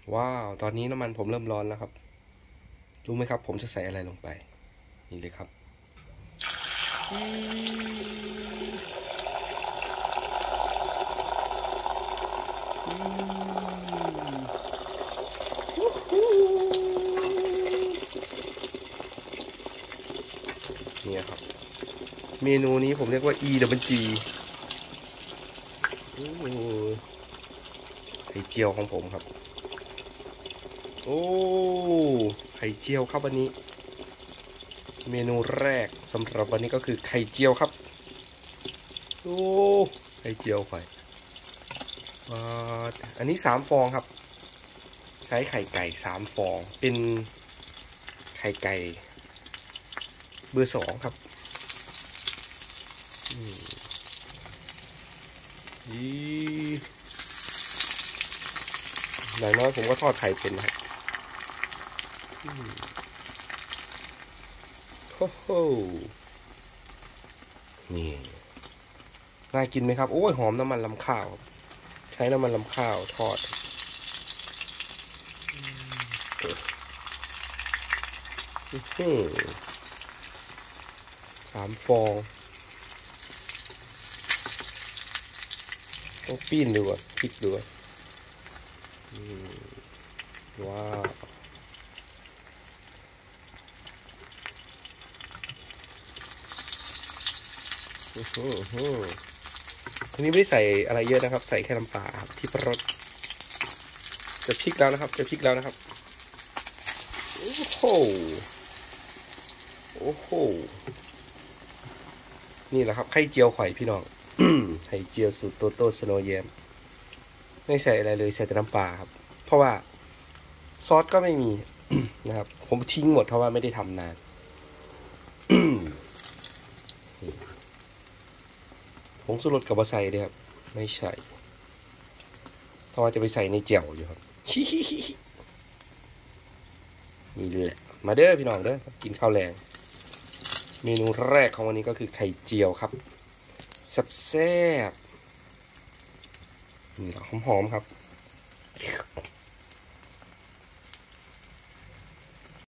ว้าวตอนนี้น้ำมันผมเริ่มร้อนแล้วครับรู้ไหมครับผมจะใส่อะไรลงไปนี่เลยครับเนี่ยครับเมนูนี้ผมเรียกว่า EWG ไข่เจียวของผมครับโอ้ไข่เจียวครับวันนี้เมนูแรกสำหรับวันนี้ก็คือไข่เจียวครับโอ้ไข่เจียวไข่อันนี้3 ฟองครับใช้ไข่ไก่3 ฟองเป็นไข่ไก่เบอร์2ครับอย่างน้อยผมก็ทอดไข่เป็นครับโอ้โหนี่น่ากินไหมครับโอ้ยหอมน้ำมันลำข้าวใช้น้ำมันลำข้าวทอด3 ฟองต้องปิ้นดูก่อนพลิกดูก่อนว้าวอันนี้ไม่ได้ใส่อะไรเยอะนะครับ ใส่แค่น้ำปลาครับที่รสจะพลิกแล้วนะครับจะพลิกแล้วนะครับโอ้โหโอ้โหนี่แหละครับไข่เจียวไข่พี่น้องไข่เจียวสูตรโตโต้สโนว์แยมไม่ใส่อะไรเลยใส่แต่น้ำปลาครับเพราะว่าซอสก็ไม่มีนะครับผมทิ้งหมดเพราะว่าไม่ได้ทำนานผงชูรสกับใส่เลยครับไม่ใช่เพราะว่าจะไปใส่ในเจียวอยู่ครับนี่แหละมาเด้อพี่น้องเด้อกินข้าวแรงเมนูแรกของวันนี้ก็คือไข่เจียวครับแซ่บๆนี่หอมๆครับ